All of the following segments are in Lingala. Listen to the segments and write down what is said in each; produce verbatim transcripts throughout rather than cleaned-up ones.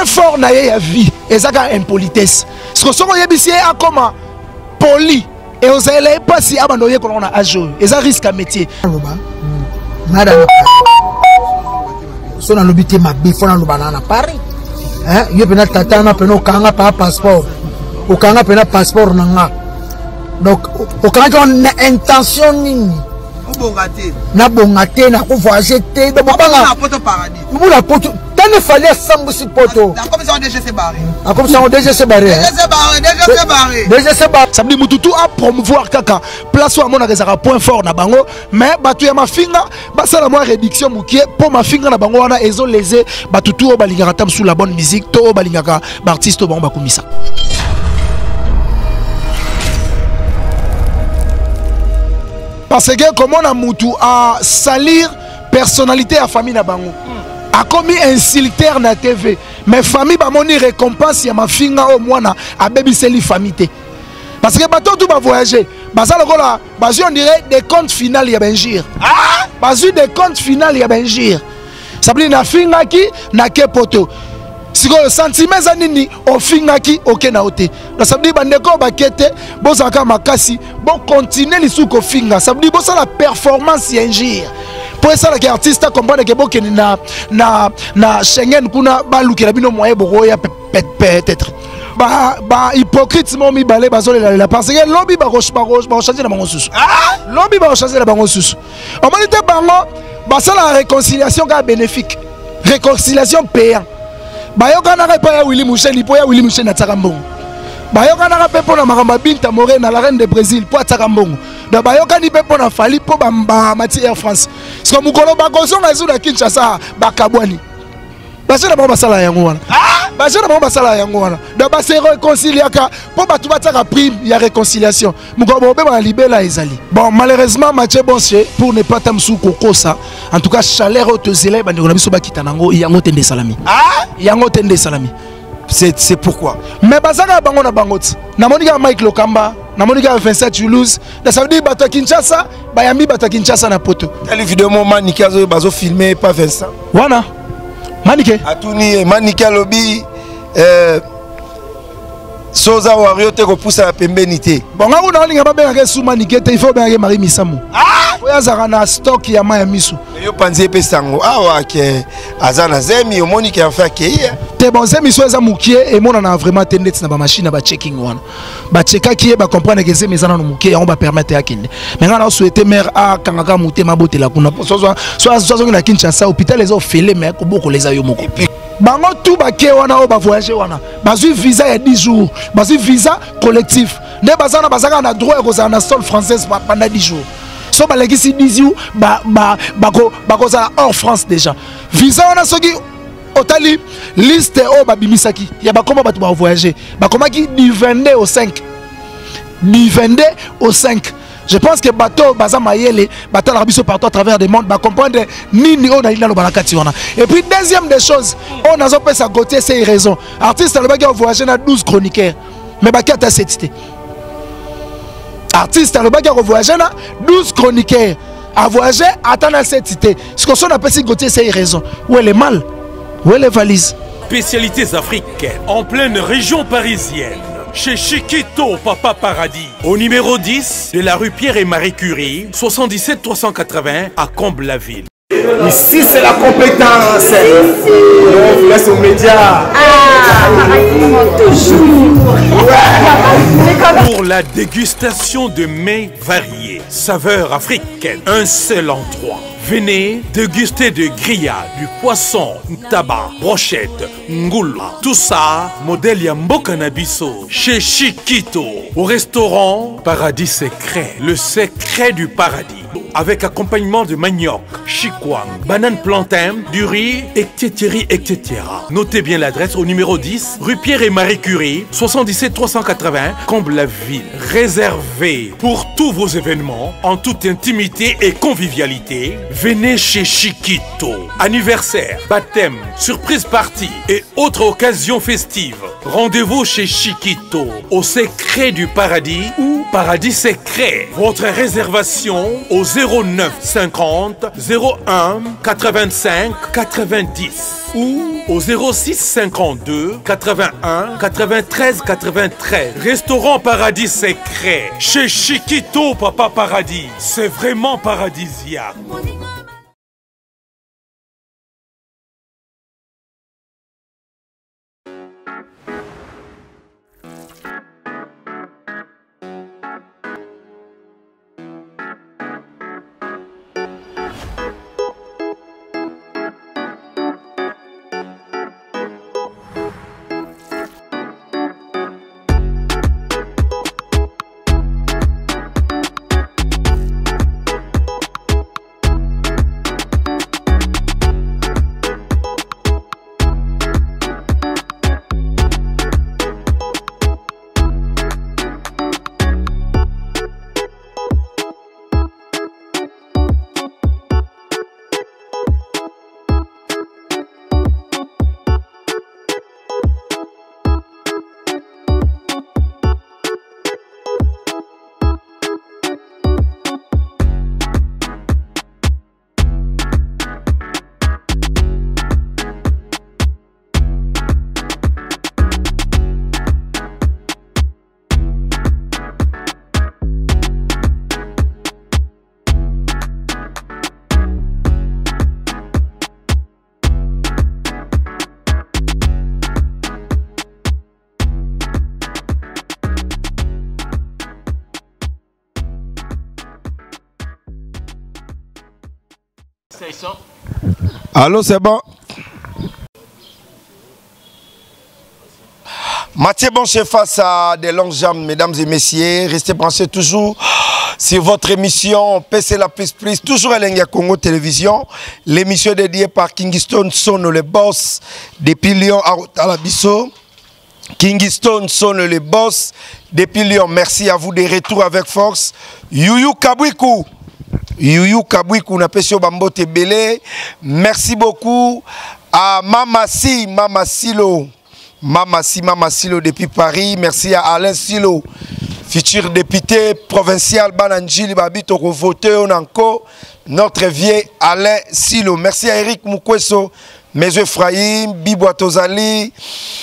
point fort na ye ya vie ezaka impolitesse parce que soko yebisi a comment poli et aux élèves pas si abando ye qu'on a ajo eza risque à métier madame sona lobité ma bifona lobana na Paris hein yo pena tata na pena okanga pa passeport okanga pena passeport nanga donc okanga on intention nini obongate na bongate na ko voyager te do banga na poto paradis mu la poto tane fallait sambusi poto comme ça on déjà se barré ah comme ça on déjà se barré déjà se barré déjà se barré déjà se barré ça veut dire mututu a promouvoir kaka place où amona ezaka point fort na bango mais batu ya mafinga basala moi réduction mukie pour mafinga na bango wana ezo léser batutu o balingaka tam sous la bonne musique to o balingaka ba artiste bango bakumisa. Parce que comment on a moutou à salir personnalité à famille na bango a commis insulter na T V mais famille ba moni récompense ya ma finga au mwana a baby seli famille parce que bato tout va voyager basa lokola bazu on dirait des comptes finales ya benjir ah bazu des comptes finales ya benjir sabli na finga ki na kepoto siko sentiment za nini o finga ki oke na ote na sabli bandeko bakete bozaka makasi bon continuer lisuko finga sabli bosa la performance ya injir pour ça les artistes comprendre que bokeni na na na Schengen kuna baluki la bino moyen boya peut-être ba ba hypocrite mo mi balé bazole la parce que lobby ba roche ba roche ba changer na bango susu ah lobby ba changer na bango susu on m'a dit bango ba ça la réconciliation ka bénéfique réconciliation payant ba yo kana pa ya Willy Musheni po ya Willy Musheni na tsakambongo ba yo kana pe pona makamba Binta Morena la reine de Brésil po tsakambongo da ba yo kani pe pona Fali po ba mati Air France parce que mukolo ba kozonga ezu na Kinshasa ba kabwani ba sala ba sala yango wana ah ba sala ba sala yango wana da ba se réconciliaka po ba tu ba tsaka prime ya réconciliation mukolo be ba libela ezali bon malheureusement Mathieu Bonsier pour ne pas tamsu kokosa en tout cas chaleur haute zélé ba ndeko na biso ba kitanango yango tende salami ah yango tende salami c'est c'est pourquoi mais bazaka bango na bangoti na monika Mike Lokamba na monika Vincent Toulouse da ça veut dire bato Kinshasa bayambi bato Kinshasa na poto telle vidéo mo Manike azo bazo filmer pas Vincent wana Manike atuni Manike lobby euh Soza wario te ko poussa la pembenité bon nga una olinga ba benga su Manike te il faut benga Marie Misamu ah oya zaka na stock ya maya misu yo panzie pe sango awa ke azana zemi o Monique en fait ke te bon zemi so eza mukie et mona na vraiment tendance na ba machine ba checking wana ba checka ki ba comprendre que zemi zana no mukie on va permettre akinde mais nga na souhaiter mère a kangaka mutema botela kuna so so so so na Kinshasa hôpital les ofele mais ko boko les ayo moko bango tout ba ke wana o ba voyager wana bazui visa ya dix jours bazui visa collectif ne bazana bazaka na droit ko za na sol française pendant dix jours so ba legisi dix jours ba ba bako bako za hors France déjà visa wana soki otali liste o ba bimisaki ya ba koma ba tu ba voyager ba koma ki du vingt-deux au cinq du vingt-deux au cinq. Je pense que bateau baza mayele bateau la biso partout à travers le monde va comprendre nini on a dans balakati wana. Et puis deuxième des choses, on a pas sa côté c'est raison. Artiste le bagage voyager na douze chroniqueurs. Mais ba kata cette artiste le bagage voyager na douze chroniqueurs. À voyager attendre cette cité. Ce qu'on appelle si côté c'est raison. Où est le mal? Où est les valises? Spécialités africaines en pleine région parisienne. Chez Chiquito Papa Paradis, au numéro dix de la rue Pierre et Marie Curie, soixante-dix-sept trois cent quatre-vingts à Comble-la-Ville. Ici c'est la compétence. On vous laisse aux médias. Ah, toujours. Ouais. Pour la dégustation de mets variés, saveurs africaines, un seul endroit. Venez déguster de grillades, du poisson, tabac, brochette, ngoula. Tout ça, modèle Yambo Canabiso, chez Chiquito. Au restaurant Paradis Secret, le secret du paradis. Avec accompagnement de manioc, chikwang, banane plantain, du riz, et cetera et cetera. Notez bien l'adresse au numéro dix, rue Pierre et Marie Curie, soixante-dix-sept trois cent quatre-vingts, Comble-la-Ville. Réservé pour tous vos événements, en toute intimité et convivialité. Venez chez Chiquito. Anniversaire, baptême, surprise party et autres occasions festives. Rendez-vous chez Chiquito, au Secret du Paradis ou Paradis Secret. Votre réservation au zéro neuf cinquante zéro un quatre-vingt-cinq quatre-vingt-dix ou au zéro six cinquante-deux quatre-vingt-un quatre-vingt-treize quatre-vingt-treize. Restaurant Paradis Secret, chez Chiquito Papa Paradis. C'est vraiment paradisiaque. Allô, c'est bon? Mathieu Boncher face à des longues jambes, mesdames et messieurs. Restez branchés toujours sur votre émission P C La Plus Plus, toujours à l'Engia Congo Télévision. L'émission dédiée par Kingston Sono, le boss depuis Lyon à la Bisso. Kingston Sono, le boss depuis Lyon. Merci à vous de retour avec force. Youyou Kabwiku. Youyou Kabwiku, na pesio bambote belé. Merci beaucoup à Mama Si, Mama Silo. Mama Si, Mama Silo depuis Paris. Merci à Alain Silo, futur député provincial Bananjili Babito, voté encore. Notre vieux Alain Silo. Merci à Eric Moukweso, Mes Ephraim, Bibo Tozali.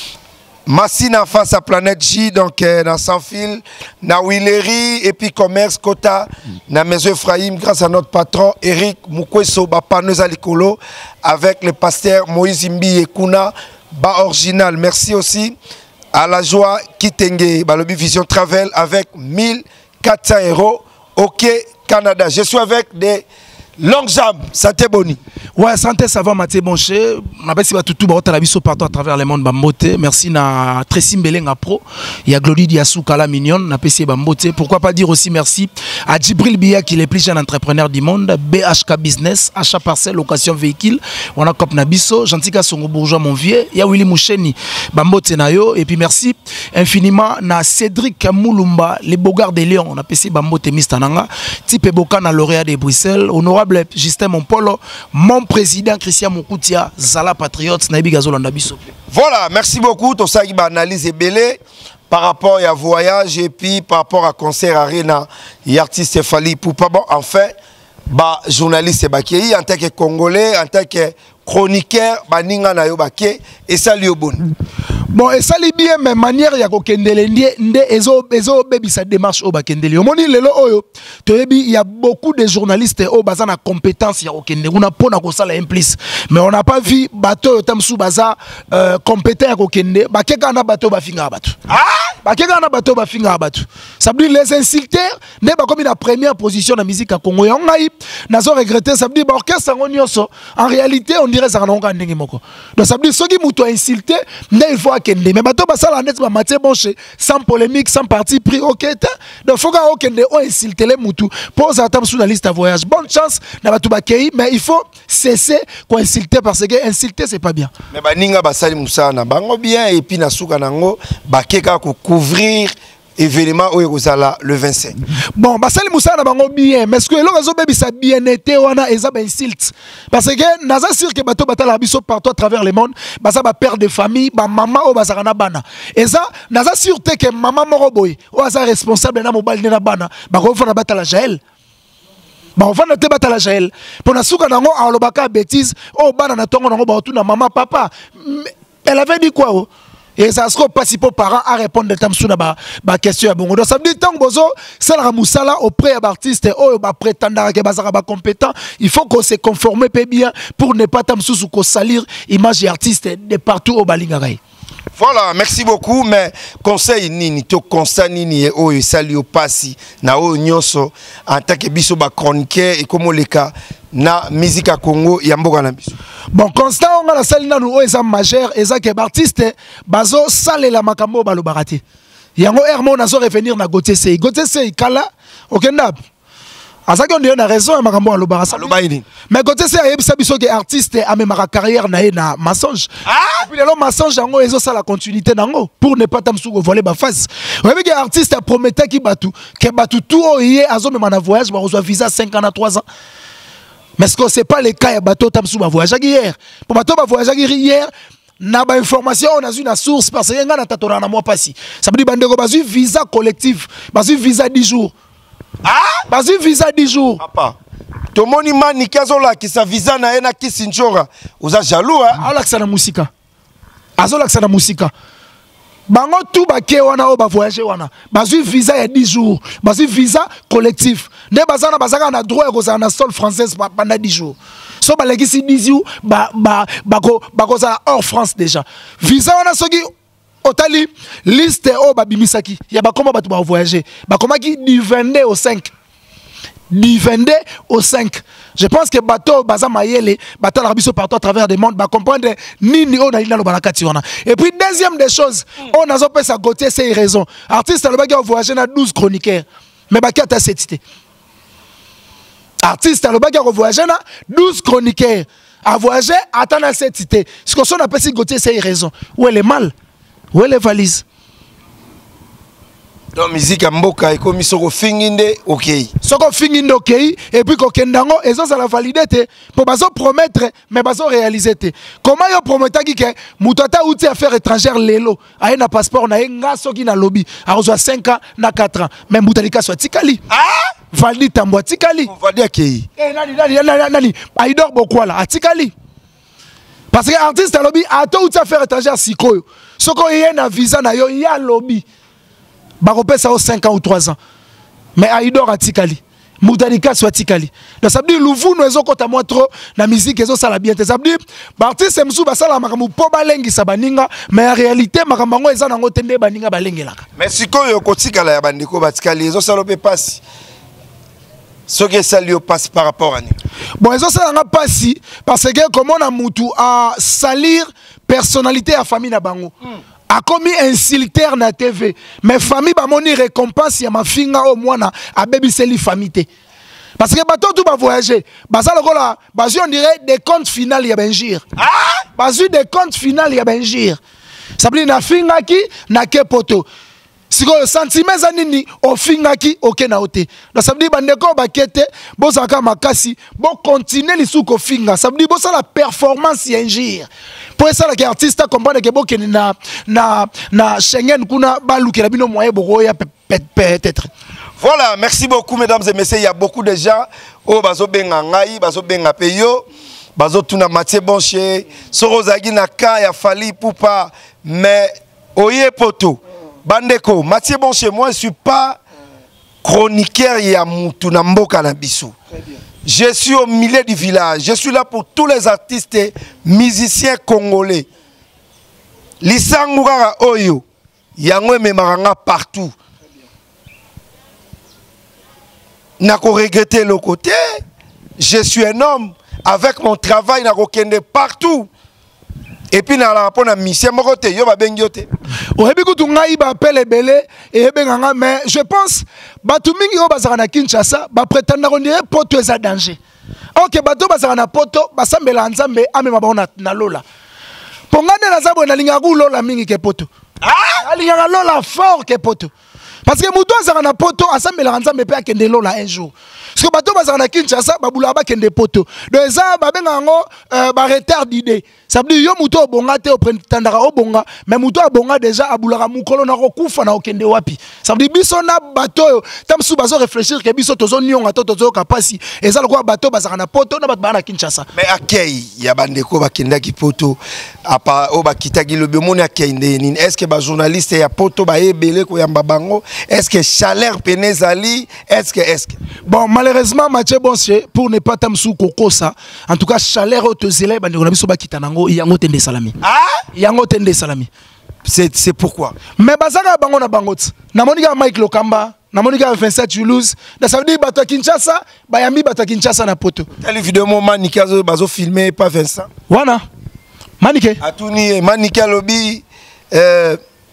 Massina face à Planète J, donc euh, dans Sans Fil, na Willery et puis Commerce Kota, na Maison Ephraim, grâce à notre patron Eric Moukweso, Bapaneuse Alikolo, avec le pasteur Moïse Mbi et Kuna, Ba Original. Merci aussi à la joie Kitenge, Balobi Vision Travel avec mille quatre cents euros. Ok, Canada. Je suis avec des longues jambes. Santé Boni. Ouais, santé, ça va, Mathieu Boncher. On appelle ça tout tout partout à travers le monde. Bambote. Merci na Tracy Mbelenga Pro. Il y a Glody Diassou Kala Mignon. On appelle ça Bambote. Pourquoi pas dire aussi merci à Djibril Biya, qui est le plus jeune entrepreneur du monde. B H K Business, achat parcelle, location véhicule. On a Cop Nabiso, Gentika Songo Bourgeois, mon vieux. Il y a Willy Moucheni, Bambote Nayo. Et puis merci infiniment na Cédric Kamoulumba, les Bogards de Lyon. On appelle ça Bambote Mistananga. Type Boka na lauréat de Bruxelles. Honorable Justin Mompolo, mon président Christian Moukoutia, Zala Patriote, Naibi Gazolanda Biso. Voilà, merci beaucoup. Tout ça, il va analyser belé par rapport à voyage et puis par rapport à concert arena et artiste Fali Poupa. Bon, enfin, bah, journaliste Bakéi, en tant que Congolais, en tant que chroniqueur, Baninga Nayo Baké, et ça lui bon. Bon, et ça li bien, mais manière ya ko kendele ndé ezo ezo baby sa démarche au bakendele. Au moni lelo oyo, toyebi il y a beaucoup de journalistes au bazana compétence ya okende. On a pona ko sala implice, mais on n'a pas vu bateau tamsu baza euh, compétent ya okende. Ba keka na bateau ba finga batu. Ah, ba keka na bateau ba finga batu. Ça veut dire les insulteurs ne ba comme la première position dans la musique à Congo. On a nazo regretter, ça veut dire ba orchestre ngonyonso. En réalité, on dirait ça n'onga ndenge moko. Donc ça veut dire ceux qui m'ont insulté, ne il faut kende. Mais bateau basala la net ba Mathieu Boncher sans polémique, sans parti pris. OK, donc faut ga okende on insulter les mutu. Pose attendre sur la liste à voyage. Bonne chance na bateau bakei, mais il faut cesser quoi insulter parce que insulter c'est pas bien. Mais baninga basali musana bango bien et puis na suka nango bakeka ko couvrir événement oyo kozala le vingt-cinq. Bon, basali musala bango bien, mais ce que eloko zo bebisa bien été wana eza ba insulte. Parce que naza sûr que bato batala biso partout à travers le monde, basa ba père de famille, ba maman o bazaka na bana. Eza naza sûr que maman moko boy, o asa responsable na mobile na bana, ba ko fona batala Jaël. Ba on fona te batala Jaël. Pona suka nango alobaka bêtise, o bana na tongo nango ba tuna maman papa. Elle avait dit quoi? Et ça se passe pour parents à répondre de temps sur la question. Donc ça veut dire que bozo sala musala auprès des artistes ou ba prétendant que bazara ba compétent, il faut qu'on se conforme bien pour ne pas tam sous ko salir image artiste de partout au balingaray. Voilà, merci beaucoup, mais conseil nini to conseil nini o sali o pasi na o nyoso en tant que biso ba chroniqueur et comme le cas na musique à Congo ya mboka na biso. Bon, constant on a la salle na nous eza majeur eza que artiste bazo sale la makambo balo barati. Yango Hermo nazo revenir na Gauthier Sey. Gauthier Sey kala okenda. Azaki on a raison à makambo alo barasa. Mais Gauthier Sey ayebisa biso que artiste a même ma carrière na na mensonge. Ah! Puis le mensonge yango ezo ça la continuité nango pour ne pas tamsu ko voler ba face. Ouais que artiste a prometté ki batu que batu tout oyé azo même na voyage ba reçoit visa cinq ans à trois ans. Mais ce que c'est pas le cas, il y a bateau tam sous ma voyage hier. Pour bateau ma voyage hier, na ba information on a une source parce que y a un tatora na moi passé. Ça veut dire bandeko bazu visa collectif, bazu visa dix jours. Ah, bazu visa dix jours. Papa. To moni mani kazola ki sa visa na ena ki sinjora. Oza jaloux hein. Ala kisana musika. Azola kisana musika. Bango tout baké wana o ba voyager wana. Bazu visa ya dix jours. Bazu visa collectif. Ne bazana bazaka na droit ko za na sol française pendant dix jours. So ba legisi dix jours ba ba bako bako za hors France déjà. Visa wana soki otali liste o ba bimisaki. Ya ba koma batu ba voyager. Ba koma ki du vingt-deux au cinq. Du vingt-deux au cinq. Je pense que bateau baza mayele bateau la biso partout à travers le monde ba comprendre nini on a ina lo balakati wana. Et puis deuxième des choses, on a zopé sa Gauthier Sey raison. Artiste le bagay voyager na douze chroniqueurs. Mais ba kata cette artiste le bagay voyager na douze chroniqueurs. A voyager attendre cette cité. Ce que son appelle si Gauthier Sey raison. Où est le mal? Où est les valises? Donc musique à mboka et comme soko finginde OK. Soko finginde OK et puis kokendango ezo ça la valider pour bazo promettre mais bazo réaliser te. Comment yo promettre ki ke mutata outi affaires étrangères lelo a un passeport na nga soki na lobby a reçoit cinq ans na quatre ans même mutalika soit tikali. Ah Valdi tambwa tikali. Valdi akei. Eh nani nani nani nani Aidor Bokwala atikali. Parce que artiste à lobby a tout outi affaires étrangères sikoyo. Soko yé na visa na yo ya lobby. Baropé ça aux cinq ans ou trois ans. Mais Aïdor a tikali. Moudalika soit tikali. Donc ça veut dire Louvu nous ezoko ta moi trop la musique ezo ça la bien. Ça veut dire artiste msou basala makamu po balengi sabaninga mais en réalité makamango eza nango tende baninga balengelaka. Mais sikoyo kotikala ya bandiko batikali ezo salope passe. Ce que ça lui passe par rapport à nous. Bon ezo ça nga passe parce que comment on a mutu à salir personnalité à famille na bango. Mm. A commis insulter na T V. Mais famille ba moni récompense ya ma finga au mwana a baby seli famille. Parce que bateau tout va voyager. Basa lokola, basu on dirait des comptes finales ya benjir. Ah! Basu des comptes finales ya benjir. Ça veut dire na finga ki na ke poto. Siko sentiment za nini o finga ki oke na ote. Donc ça veut dire bandeko ba kete bo zaka makasi bo continuer li suko finga. Ça veut dire bo ça la performance ya injir. Pour ça les artistes comprennent que bokeni na na na Schengen kuna baluki la bino moyen boya peut-être. Voilà, merci beaucoup mesdames et messieurs, il y a beaucoup de gens oh bazo benga ngai, bazo benga peyo, bazo tuna Mathieu Bonché, sorozagi na ka ya Fali Poupa, mais oye poto. Bandeko, Mathieu Bonché, moi je suis pas chroniqueur ya mutu na mboka na biso. Je suis au milieu du village. Je suis là pour tous les artistes et musiciens congolais. Lisangura Oyo. Yangwe Memaranga partout. Nako regretter le côté. Je suis un homme. Avec mon travail, nako kende partout. Et puis, na la rapport na mission mokote yo ba bengiote. Oyebi kutu ngai ba pele belé et benganga mais je pense batu mingi o bazaka na Kinshasa ba prétendre on dirait poto eza danger. OK bato bazaka na poto basambela nzambe amema ba na lola. Pongane na zabo na linga ku lola mingi ke poto. Ah, linga lola fort ke poto. parce que mutu azaka na poto asambelaka nzambe mpe akende lola un jour parce que bato bazaka na Kinshasa babulaka bakende poto donc eza babenga yango baretard d'idée ça veut dire yo mutu obonga te opretandaka obonga mais mutu abonga déjà abulaka mukolo na kokufa na okende wapi ça veut dire biso na bato oyo tamsu bazo réfléchir ke biso tozonionga to tozoyoka pasi eza lokola bato bazaka na poto na bato baa na Kinshasa mais akei ya bandeko bakendaki poto apa o bakitaki lobi omoni akei nini est-ce que ba journaliste ya poto bayebele koyamba bango est-ce que chaleur penezali est-ce que est-ce que bon malheureusement Mathieu Bonche pour ne pas tamsu kokosa en tout cas chaleur au tozela bandeko na biso bakita nango yango tende salami ah yango tende salami c'est c'est pourquoi mais bazaka bango na bango na monika Mike Lokamba na monika Vincent Toulouse ça veut dire bato Kinshasa bayambi bato Kinshasa na poto telle vidéo mo Manike bazo filmer pas Vincent wana Manike atuni Manike lobi euh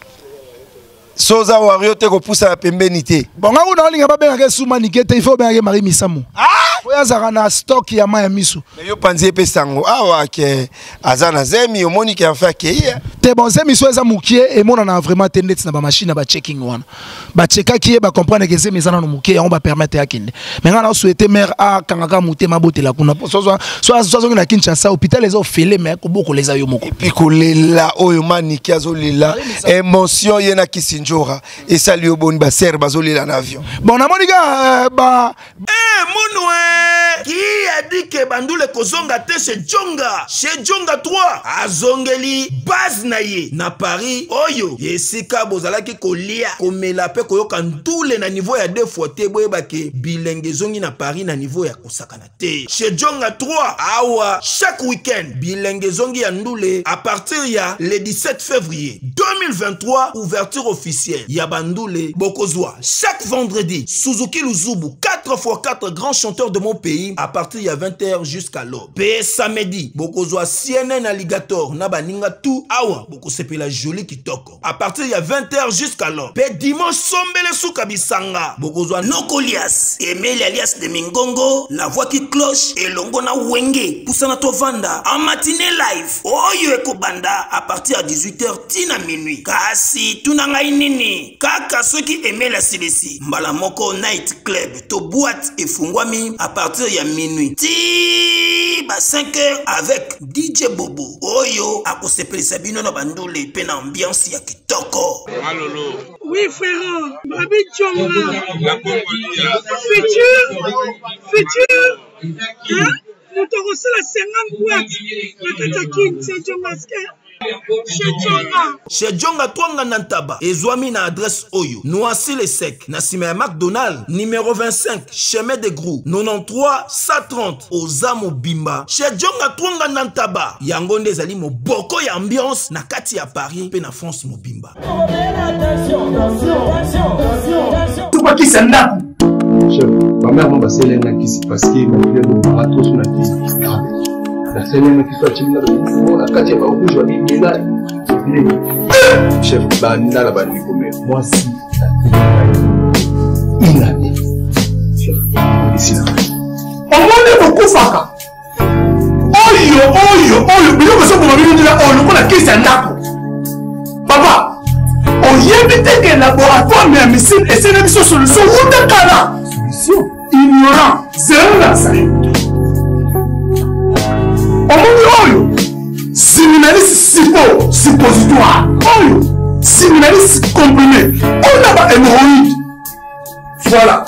Soza wario te ko poussa la pembeni te. Bon nga una olinga ba benga ke su Manike te il faut benga Marie Misamu. Ah! Oya zaka na stock ya ma ya misu. Mais yo panzie pe sango. Ah wa ke azana zemi yo moni ke en fait ke hier. Te bon zemi so eza mukie et mona na vraiment tendance na ba machine ba checking wana. Ba checka ki ba comprendre que zemi zana no mukie on ba permettre akinde. Mais nga na souhaiter mère a kangaka muté mabotela kuna. So so so so na Kinshasa hôpital les ofele mais ko boko les ayo moko. Et puis ko lela oyo Manike azolela émotion yena kisinjora et ça lui au bon ba ser bazolela na avion. Bon na monika ba eh monoué qui a dit que bandule kozonga te chez Djonga chez Djonga trois azongeli base na ye na Paris oyo yesika bozalaki kolia komela pe koyoka ndule na niveau ya deux fois te boyeba ke bilenge zongi na Paris na niveau ya kosakana te chez Djonga trois awa chaque week-end bilenge zongi ya ndule à partir ya le dix-sept février deux mille vingt-trois ouverture officielle ya bandule bokozwa chaque vendredi Suzuki Luzubu quatre fois quatre grands chanteurs de mon pays à partir ya vingt heures jusqu'à l'aube. Pe samedi bokozwa C N N Alligator na baninga tout awa bokosepela joli kitoko à partir ya vingt heures jusqu'à l'aube. Pe dimanche sombele suka bisanga bokozwa Nokolias Emile alias de Mingongo la voix qui cloche et longo na wenge pusana tovanda en matinée live oyo ekobanda à partir à dix-huit heures tina minuit kasi tunanga inini kaka ceux qui aimaient la silesi mbala moko night club to boîte et fungwami à partir ya minuit ti ba cinq heures avec D J Bobo oyo akosepelisa bino na bandule pe na ambiance ya kitoko. Alolo. Oui frère, Babi Djonga. La Congolia. Futur, futur. Hein? Nous te reçons la cinquante boîtes. La Katakin, c'est Djonga. Chez Djonga Twanga Nantaba ezwami na adresse oyo Noisy le Sec na sima ya McDonald numéro vingt-cinq chemin de Grou quatre-vingt-treize cent trente Ozamo Bimba chez Djonga Twanga Nantaba yango nde ezali moboko ya ambiance na kati ya Paris pe na France mobimba. Tupa kisa ndaku chef ma mère m'a passé l'année qui parce que ma fille est au bateau sur la piste. La semaine qui soit chimina de la quartier ba rouge wa bingela chef banda la bandi comme moi si une année chef ici là on m'a beaucoup faka oyo oyo oyo bilo ko so ko bino dira oyo ko la kisa ndako papa on yebite que laboratoire mais missile et c'est une solution ou de kala solution ignorant zéro la ça oyo séminaliste suppo suppositoire oyo séminaliste comprimé on a pas hémorroïde voilà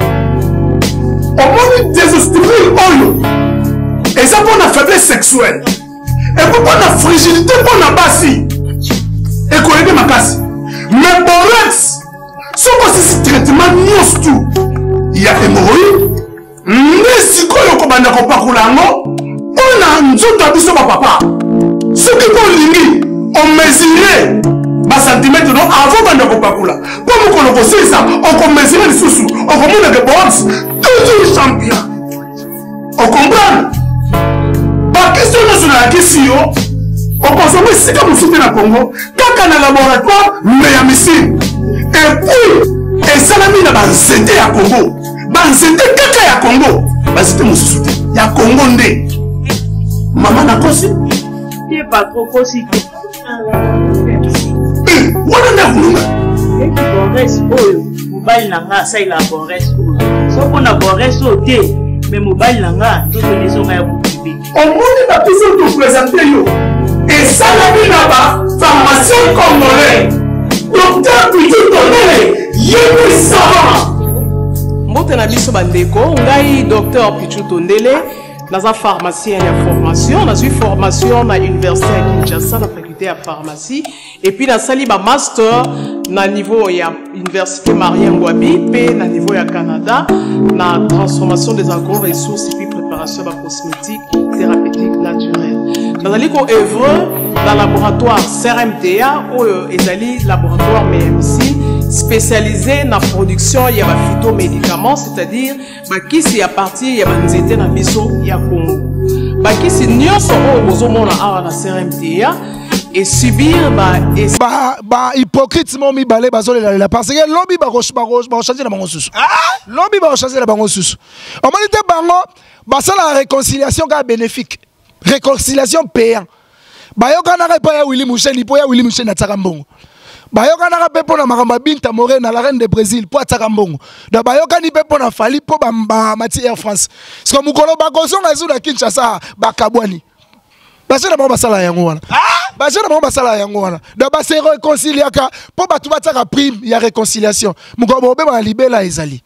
on désostérile oyo et ça pour la faiblesse sexuelle et pour la fragilité pour la basi et qu'on aide ma casse mais borex ce que c'est traitement nyos tout il y a hémorroïde mais si koyo ko banda ko pakulango on a nzoto abiso ba papa ce qui ko lingi on mesurer ba centimètre non avant banda ko pakula pour mo ko ko ça on ko mesurer les sous on ko mona que box toujours champion on comprend ba question nationale question on consomme c'est comme si na Congo kaka na laboratoire mais ya missile et puis et salami na ba nzete ya Congo ba nzete kaka ya Congo ba nzete mususu ya Congo nde maman na kosi il pas trop kosi eh wana na kulunga et qui reste oyo mobile nanga ça il a borès so on a borès au thé mais mobile nanga tout les gens ya boubi on moni na biso to présenter yo et ça la vie là-bas pharmacien congolais docteur Pichu Tondele yébi savant mbote na biso bandeko ngai docteur Pichu Tondele naza pharmacien ya formation nazwi formation na université ya Kinshasa na faculté ya pharmacie et puis nasali ba master na niveau ya université Marien Ngouabi pe na niveau ya Canada na transformation des agro-ressources et puis préparation de cosmétiques thérapeutiques naturelles nazali ko œuvre dans laboratoire C R M T A ou ezali laboratoire M M C spécialisé dans la production de phytomédicaments, c'est-à-dire qui à partir de la na biso ya Congo. Qui si nyonso o bozomona awa na C R M T A et subir ba ba ba hypocrite mo mi balé bazolela la parce que lobby ba roche ba roche ba changer na bango susu. Lobby ba changer na bango susu. On m'a dit bango ba ça la réconciliation ka bénéfique. Réconciliation payant. Ba yo kana pa ya Willy Musheni po ya Willy Musheni na tsakambongo. Bayoka na pe pona makamba Binta Morena la reine de Brésil po ataka mbongo da bayoka ni pe pona Fali po ba mati Air France siko mukolo bakozonga zu na Kinshasa bakabwani basena ba basala yango wana basena ba basala yango wana da ba se réconciliaka po batu bataka prime ya réconciliation mukobo be ba libela ezali.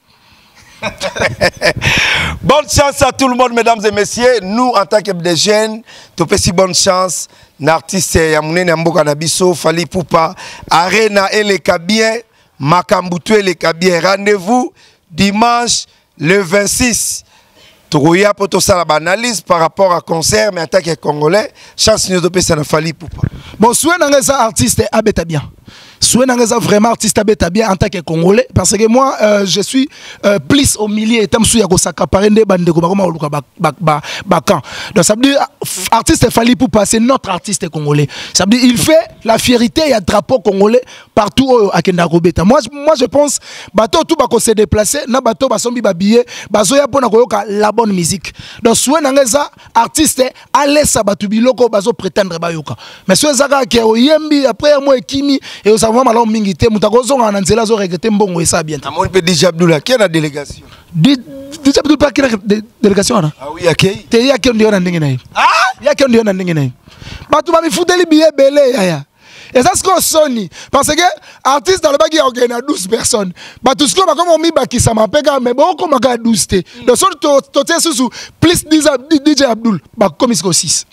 Bonne chance à tout le monde, mesdames et messieurs. Nous, en tant que des jeunes, tu peux si bonne chance. L'artiste Yamoune Namboka Nabiso, Fali Poupa, Arena et les Kabien, Makambutu et les Kabien. Rendez-vous dimanche le vingt-six. Trouya pour tout ça la analyse par rapport à concert, mais en tant que Congolais, chance nous de passer na Fali Poupa. Bon, souhait dans les artistes abeta bien. Souhait dans les vraiment artiste abeta bien en tant que Congolais, parce que moi, euh, je suis euh, plus au milieu et tam souya kosaka parende bande ko bakoma oluka ba bakan. Donc ça veut dire artiste Fali Poupa, c'est notre artiste congolais. Ça veut dire il fait la fierté et il y a drapeau congolais partout à Kenda Kobeta. Moi, moi je pense bateau tout bako se déplacer, na bateau basombi ba billet, bazoya pona koyoka la bonne musique. Donc souhait dans les artistes aller sa batu biloko bazo prétendre ba yoka. Mais souhait zaka ke oyembi après moi kimi et on savoir malon mingité mutakozonga na nzela zo regretter mbongo et ça bien. Amoni pe D J Abdoula qui est la délégation. D J Abdoula pas qui la délégation là. Ah oui, OK. Te ya ki ndio na ndenge na hivi. Ah, ya ki ndio na ndenge na hivi. Batu ba mifuteli billet belé yaya. Et ça c'est quoi Sony parce que artiste dans le bagi a gagné douze personnes. Ba tout ce qu'on va comme on mi ba qui ça m'appelle mais bon comme ga douze té. Donc sur to to sous plus D J Abdoul ba comme isko six.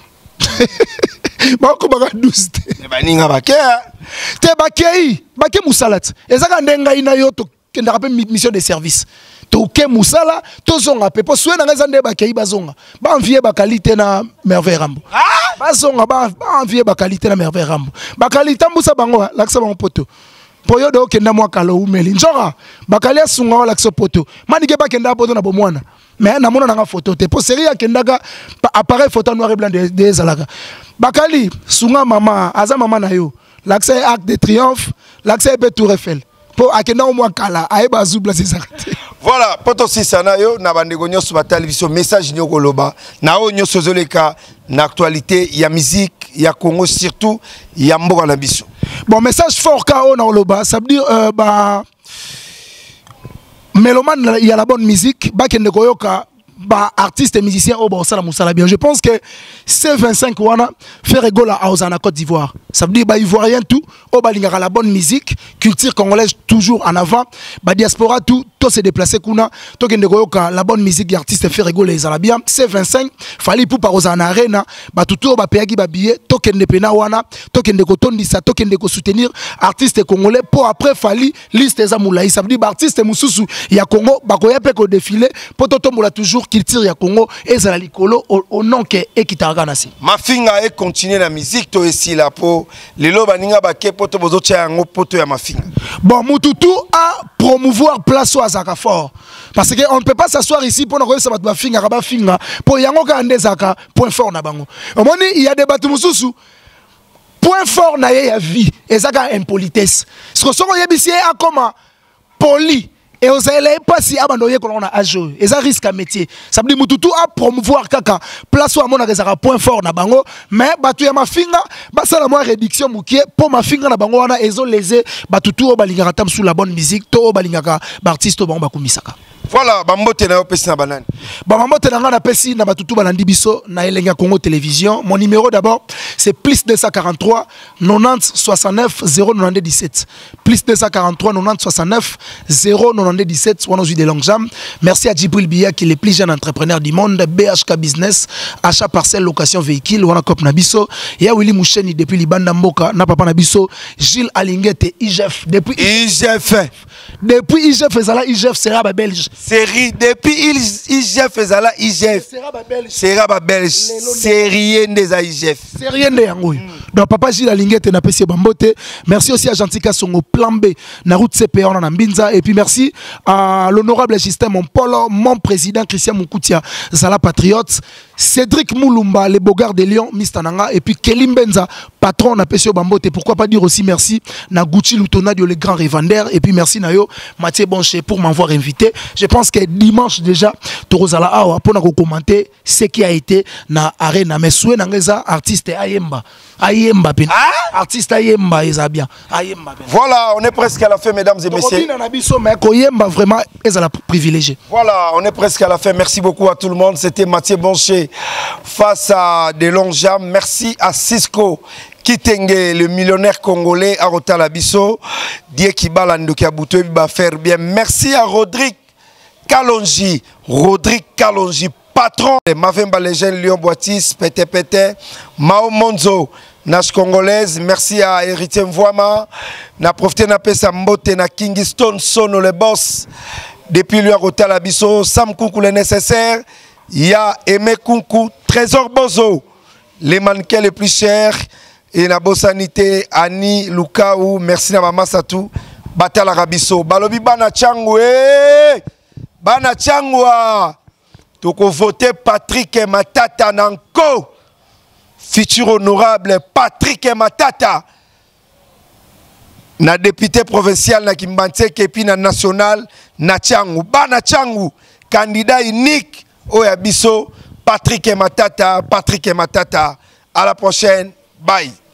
Ba ko ba douze té. Ba ninga ba ke. Te ba ke ba ke musalat. Et ça ga ndenga ina yo to kenda rappel mission de service. To ke musala to zonga pe po soué na ngazande ba ke bazonga. Ba envier ba qualité na merveille rambo. Bazonga ba envier ba qualité na merveille rambo. Ba qualité mbusa bango laksa bango poto. Po yo do kenda mwa kalo umeli. Njora ba kalia sunga laksa poto. Manike ba kenda poto na bomwana. Mais na mona nga photo te po série kenda ga appareil photo noir et blanc de des alaga. Bakali sunga mama aza mama na yo. L'accès Arc de Triomphe, l'accès peut Tour Eiffel. Pour akenda au moins kala aeba zubla c'est voilà, poto sisana yo na bandeko nyoso ba télévision message nyoko loba. Na o nyoso zoleka na actualité ya musique ya Congo surtout ya mboka na biso. Bon message fort ka o na loba, ça veut dire euh, bah mélomane il y a la bonne musique, ba kende koyoka ba artiste et musicien au Borsala Moussala bien. Je pense que C vingt-cinq wana fait rigoler à en Côte d'Ivoire. Ça veut dire bah ivoirien tout, au balingara la bonne musique, culture congolaise toujours en avant, bah diaspora tout, tout se déplacer kuna, to kende koyoka la bonne musique artiste fait rigoler les Arabiens. C vingt-cinq fali pour parosa na arena, bah tout ba payaki ba billet, to kende pena wana, to kende ko tondisa, to kende ko soutenir artiste congolais pour après fali liste za moulaï. Ça veut dire bah artiste mususu ya Congo ba koya pe ko défiler, pour to tombola toujours culture ya Congo et ça la likolo au nom que ekitaraga nasi. Mafinga et continuer la musique to ici là pour les lobaninga ba ke poto bozo tia ngo poto ya mafinga. Bon mututu a promouvoir place à Zaka fort parce que on ne peut pas s'asseoir ici pour nous ça va finga ba finga pour yango ka ndezaka point fort na bango. Omoni il y a des batu mususu point fort na ye ya vie et zaka impolitesse. Ce que soko yebisi a comme poli et aux élèves pas si abandonné qu'on a âge et ça risque à métier ça veut dire mututu à promouvoir kaka place où à mon a point fort na bango mais batu ya mafinga basa la moi réduction mukie pour mafinga na bango wana ezo lésé batutu o balingaka tam sous la bonne musique to o balingaka artiste bango bakumisaka. Voilà, bambote na opesi na banane. Bambote na ngana pesi na batutu balandi biso na Elenga Congo Télévision. Mon numéro d'abord, c'est plus deux cent quarante-trois quatre-vingt-dix soixante-neuf zéro neuf dix-sept. Plus deux cent quarante-trois quatre-vingt-dix soixante-neuf zéro neuf dix-sept. On a eu des longues jambes. Merci à Djibril Biya qui est le plus jeune entrepreneur du monde. B H K Business, achat parcelle, location véhicule. On a Kop Nabiso. Il y a Willy Moucheni depuis Libanda Mboka, na papa Nabiso. Gilles Alingete, I G F. Depuis I G F. Depuis I G F, I G F sera belge. Série depuis I G F ezala I G F sera ba belge série des I G F série des yangoui donc papa Gilles Alingete na pesi bambote merci aussi à Gentika Songo plan B na route C P A na Mbinza et puis merci à l'honorable système mon polo mon président Christian Mukoutia Zala Patriote Cédric Moulumba les Bogards de Lyon Mistananga et puis Kelly Mbenza patron na pesi bambote pourquoi pas dire aussi merci na Gucci Lutonadio les grands revendeurs et puis merci na yo Mathieu Bonché pour m'avoir invité. Je pense que dimanche déjà Torozala awa pour commenter ce qui a été na arena mais soué nangeza artiste Ayemba Ayemba ben artiste Ayemba eza bien Ayemba ben. Voilà, on est presque à la fin mesdames et messieurs. Mais Koyemba vraiment est la privilégié. Voilà, on est presque à la fin. Merci beaucoup à tout le monde. C'était Mathieu Bonché face à des longues jambes. Merci à Cisco Kitenge, le millionnaire congolais à Rotalabiso. Die Kibalando qui a bouté va faire bien. Merci à Rodrigue Kalonji, Rodrigue Kalonji, patron de Mavemba Legend, Lyon Boitis, Pete Pete, Mao Monzo, Nash Congolaise. Merci à Héritier Mvoama, na profité na pesa mbote na Kingston Sono le boss. Depuis lui à Rotalabiso, Sam Koukou le nécessaire, il y a Aimé Koukou, Trésor Bozo, les mannequins les plus chers, et na Bossanité, Annie, Lukaou, merci na Mama Satou, Batala Rabiso, Balobi Bana Changwe. Bana Changwa, toko voter Patrick Matata Nanko, futur honorable Patrick Matata, na député provincial na Kimbanse kepi na national na Changu, Bana Changu, candidat unique Oyabiso, Patrick Matata, Patrick Matata. À la prochaine, bye.